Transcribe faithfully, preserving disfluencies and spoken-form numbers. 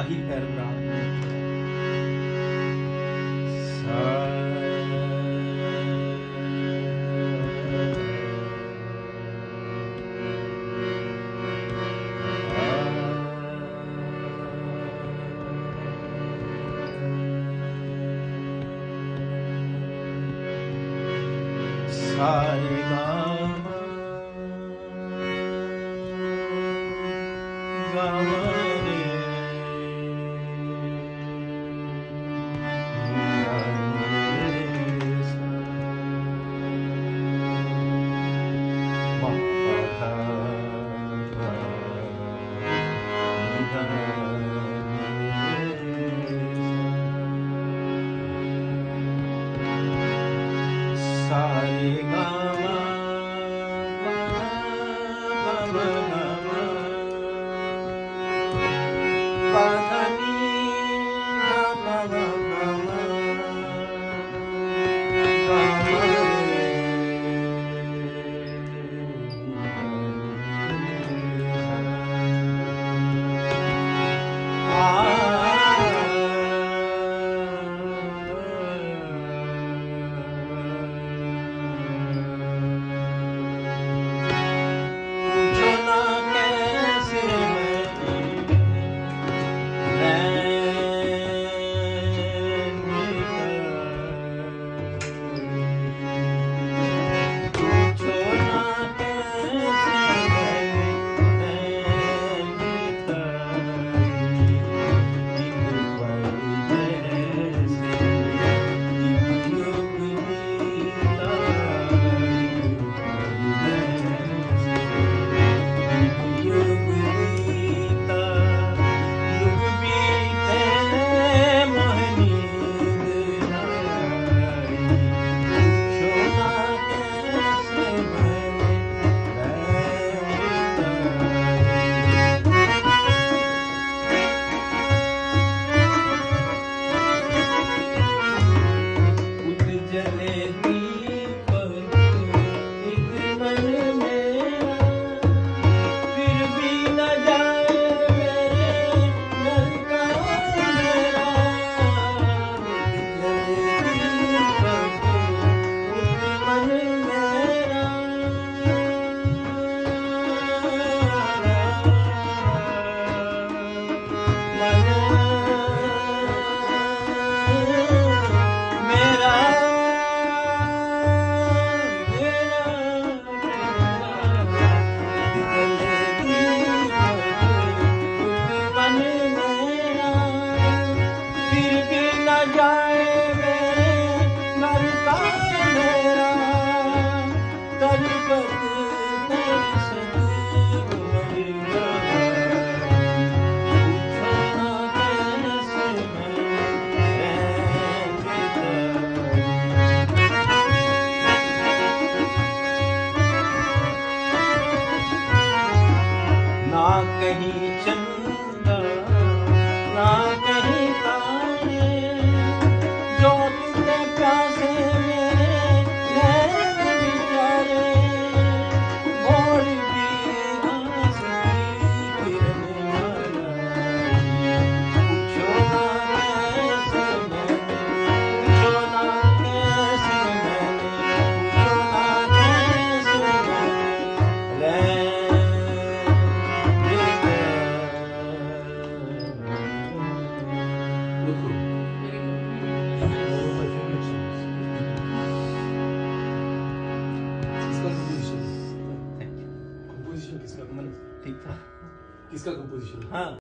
आही पैराग्राफ सा सारे गामा गामा रे मा पा धा सारे गामा गामा गामा पाधनी गामा गामा गामा कहीं चंदा ना कहीं तारे जो तुझे प्यासे मेरे नैन बेचारे मोर भी आस की किरण आया पूछो ना कैसे मैंने पूछो ना कैसे मैंने पूछो ना कैसे मैंने कंपोजिशन किसका? ठीक था किसका कंपोजिशन? हाँ।